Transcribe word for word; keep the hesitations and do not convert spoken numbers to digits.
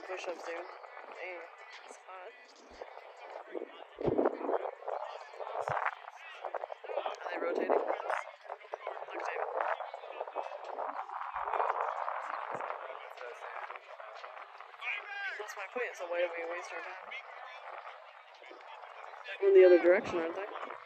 push-ups, dude. Dang, it's hot. Are they rotating? Look, David. That's my point, so why do we waste our time? They're going the other direction, aren't they?